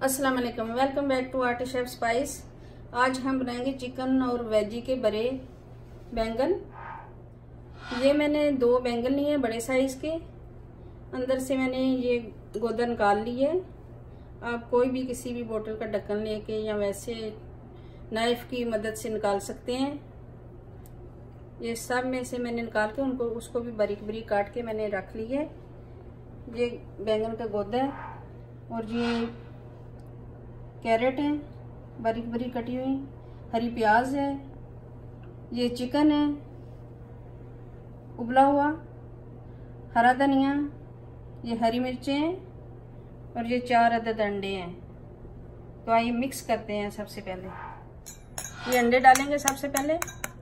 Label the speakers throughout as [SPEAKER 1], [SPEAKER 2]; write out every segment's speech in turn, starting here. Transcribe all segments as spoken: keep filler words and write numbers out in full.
[SPEAKER 1] अस्सलाम वालेकुम, welcome back to Arti chef spice. आज हम बनाएंगे चिकन और वेजी के बड़े बैंगन। ये मैंने दो बैंगन लिए हैं बड़े साइज के। अंदर से मैंने ये गोदा निकाल ली है। आप कोई भी किसी भी बोतल का ढक्कन लेके या वैसे नाइफ की मदद से निकाल सकते हैं। ये सब में से मैंने निकाल के उनको उसको भी बारीक बारीक काट के मैंने रख ली है। ये बैंगन का गोदा है और ये कैरेट है बारीक बारीक कटी हुई, हरी प्याज है, ये चिकन है उबला हुआ, हरा धनिया, ये हरी मिर्चें हैं और ये चार अदद अंडे हैं। तो आइए मिक्स करते हैं। सबसे पहले ये अंडे डालेंगे। सबसे पहले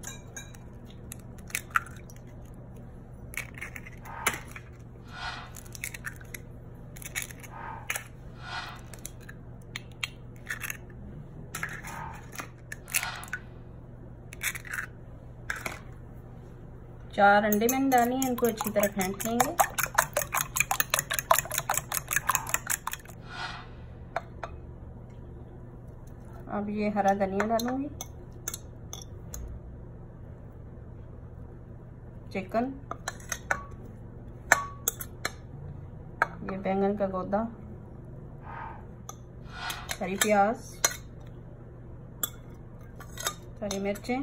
[SPEAKER 1] चार अंडे मैंने डाली हैं, इनको अच्छी तरह फेंट लेंगे। अब ये हरा धनिया डालूंगी, चिकन, ये बैंगन का गोदा, हरी प्याज, हरी मिर्चें,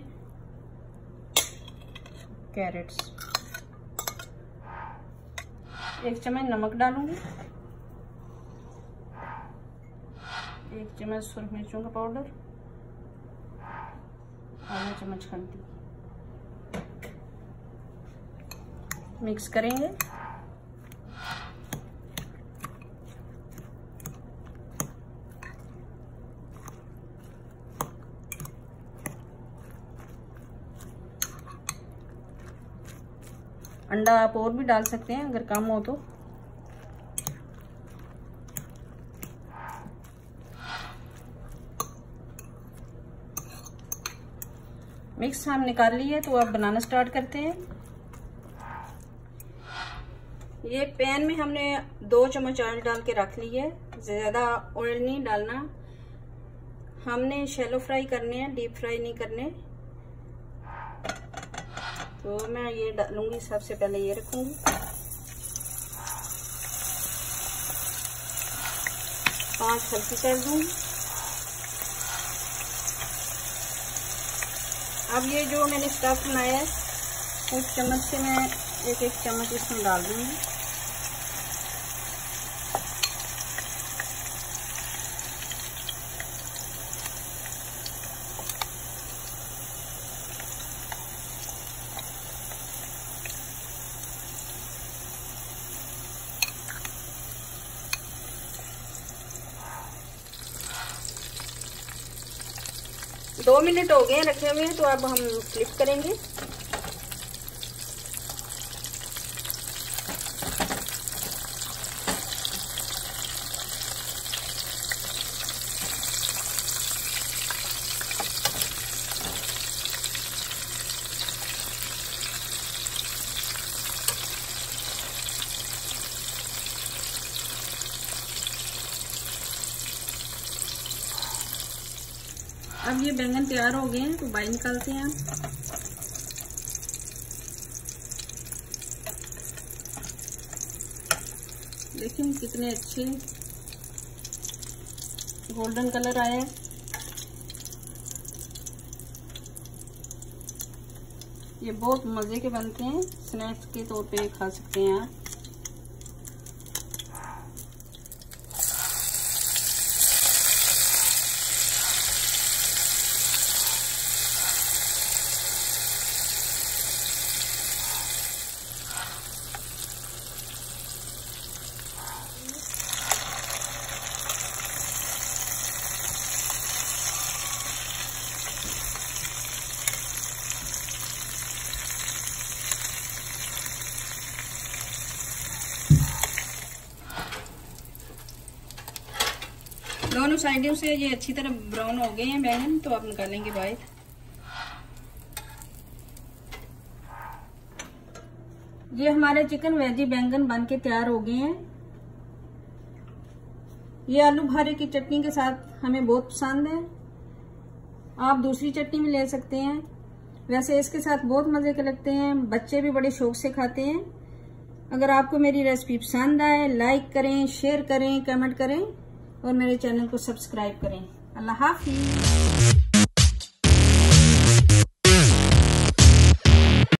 [SPEAKER 1] कैरेट्स, एक चम्मच नमक डालूंगी, एक चम्मच सुरख मिर्चों का पाउडर, आधा चम्मच हल्दी। मिक्स करेंगे। अंडा आप और भी डाल सकते हैं अगर कम हो तो। मिक्स हम निकाल लिए तो अब बनाना स्टार्ट करते हैं। ये पैन में हमने दो चम्मच ऑयल डाल के रख ली है। ज्यादा ऑयल नहीं डालना, हमने शैलो फ्राई करने हैं, डीप फ्राई नहीं करने। तो मैं ये डालूंगी। सबसे पहले ये रखूंगी, पांच हल्की कर दूंगी। अब ये जो मैंने स्टफ बनाया है उस चम्मच से मैं एक एक चम्मच इसमें डाल दूंगी। दो मिनट हो गए रखे हुए, तो अब हम फ्लिप करेंगे। अब ये बैंगन तैयार हो गए हैं, तो बाई निकालते हैं। देखिए कितने अच्छे गोल्डन कलर आया है। ये बहुत मजे के बनते हैं, स्नैक्स के तौर पे खा सकते हैं आप। दोनों साइडों से ये अच्छी तरह ब्राउन हो गए हैं बैंगन, तो आप निकालेंगे बाहर। ये हमारे चिकन वेजी बैंगन बन के तैयार हो गए हैं। ये आलू बुखारे की चटनी के साथ हमें बहुत पसंद है। आप दूसरी चटनी भी ले सकते हैं, वैसे इसके साथ बहुत मजे के लगते हैं, बच्चे भी बड़े शौक से खाते हैं। अगर आपको मेरी रेसिपी पसंद आए, लाइक करें, शेयर करें, कमेंट करें और मेरे चैनल को सब्सक्राइब करें। अल्लाह हाफिज।